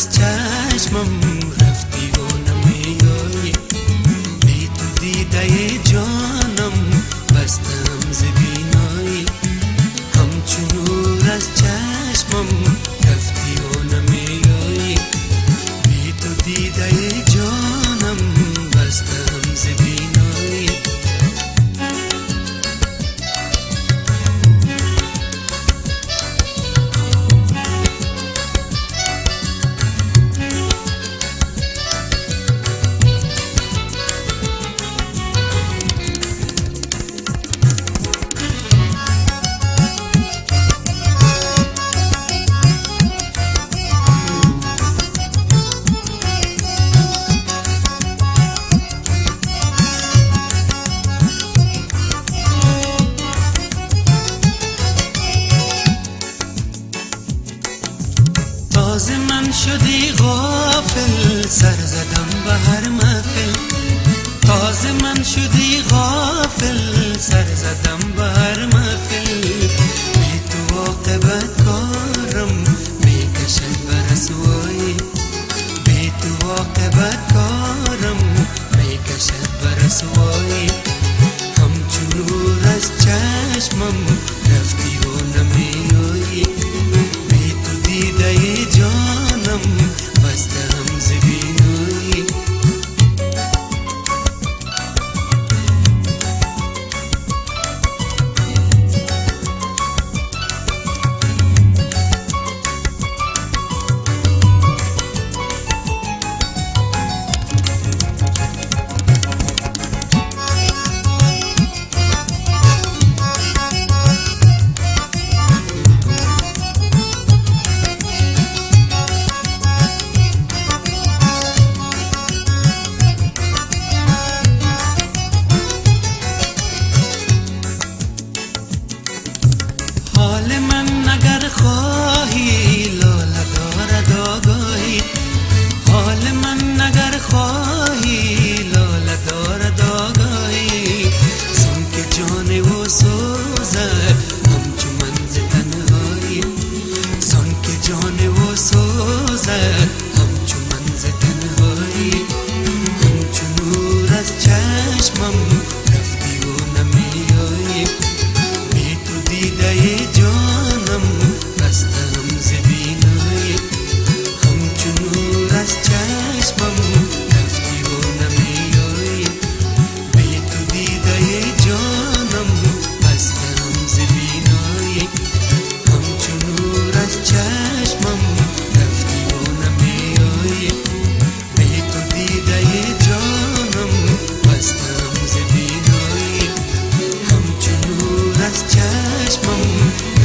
از چشمم رفتی و نمیایی، بی تو دیده جانم بستم ز بینایی. همچون نور از چشمم رفتی و نمیایی، بی تو دیده جانم بستم ز بینایی. تازه من شدی غافل، سر زدم به هر محفل. تازه من شدی غافل، سر زدم به هر محفل. بی تو عاقبت کارم میکشد به رسوایی، بی تو عاقبت کارم میکشد به رسوایی. همچون نور از چشمم رفتی و نمیایی، دیده جانم بستم ز بینایی. حال من اگر خواهی لاله دارد آگاهی، حال من اگر خواهی لاله دارد آگاهی. زان که جان و سوزد همچو من ز تنهایی، زان که جان و سوزد همچو من ز تنهایی. همچو نور از چشمم رفتی و نمیایی، بی تو دیده جانم بستم ز بینایی. همچون نور از چشمم رفتی و نمیایی، بی تو دیده جانم بستم ز بینایی. همچون نور از چشمم رفتی و نمیایی، بی تو دیده جانم بستم ز بینایی. همچون نور از چشمم